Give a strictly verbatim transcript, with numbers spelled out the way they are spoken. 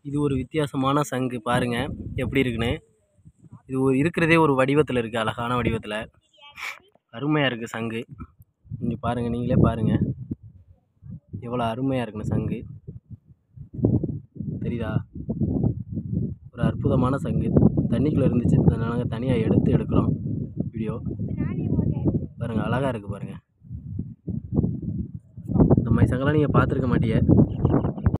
இது ஒரு வித்தியாசமான சங்கு பாருங்க எப்படி இருக்குன்னு. இது ஒரு இருக்கிறதே ஒரு வடிவத்தில் இருக்குது, அழகான வடிவத்தில். அருமையாக இருக்குது சங்கு. இங்கே பாருங்கள், நீங்களே பாருங்கள் எவ்வளோ அருமையாக இருக்குன்னு சங்கு. தெரியுதா? ஒரு அற்புதமான சங்கு. தண்ணிக்குள்ளே இருந்துச்சு, நாங்கள் தனியாக எடுத்து எடுக்கிறோம் வீடியோ. பாருங்கள், அழகாக இருக்குது பாருங்கள். இந்த மாதிரி சங்கெல்லாம் நீங்கள் பார்த்துருக்க மாட்டீங்க.